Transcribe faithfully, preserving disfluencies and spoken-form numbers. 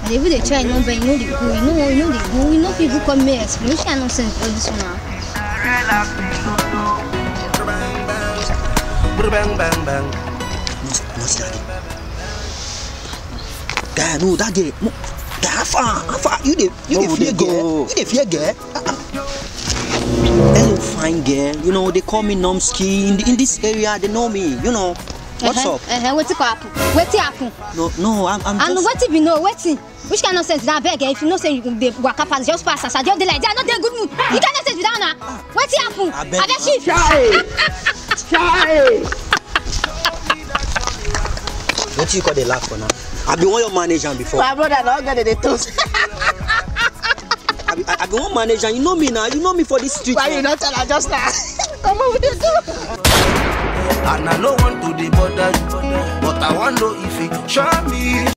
They will try no but you know the go, you know, you know the go, you know people come here, you shall not send all this one now. Bang bang bang. No, no, daddy. Guy, no, that girl. No, guy, far, far. You the, you the fear girl. You the fear girl. Hello, fine girl. You know they call me Nomski in, in this area. They know me. You know. What's uh-huh, up? Uh-huh. What's it happen? What's it happen? No, no, I'm, I'm and just... what if you know, what's it? Which kind of sense that beg? If you know, say you the waka pass, just pass us. I just like they are not that good mood. You cannot say without now. What's it happen? I bet she. Try, try. What you call the laugh for now? I've been one your manager before. My brother, not get the toast. I've been, I've been one manager. You know me now. You know me for this street. Why now. You not tell her just now? Come on with the two. And I don't want to the bother you, but I want to know if it show me.